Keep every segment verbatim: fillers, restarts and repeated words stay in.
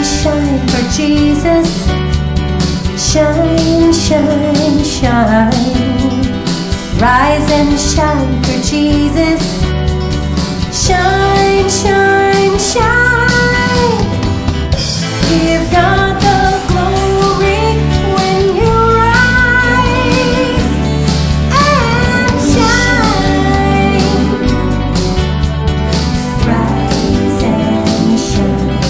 shine for Jesus. Shine, shine, shine. Rise and shine for Jesus. Shine, shine, shine. Give God the glory when you rise and shine. Rise and shine.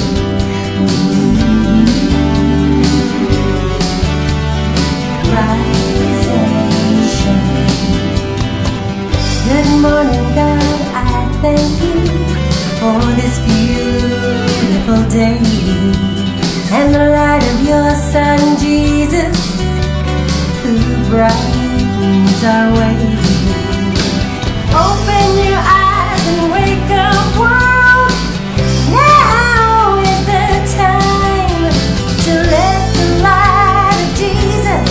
Rise and shine. Good morning, God, I thank you for this beautiful day and the light of your Son, Jesus, who brightens our way. Open your eyes and wake up, world. Now is the time to let the light of Jesus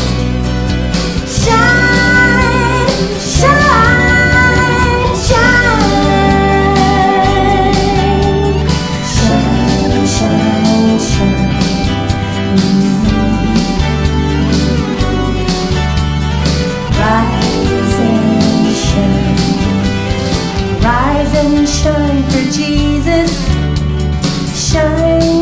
shine, shine, shine, shine, shine, shine. Rise and shine. Rise and shine for Jesus. Shine.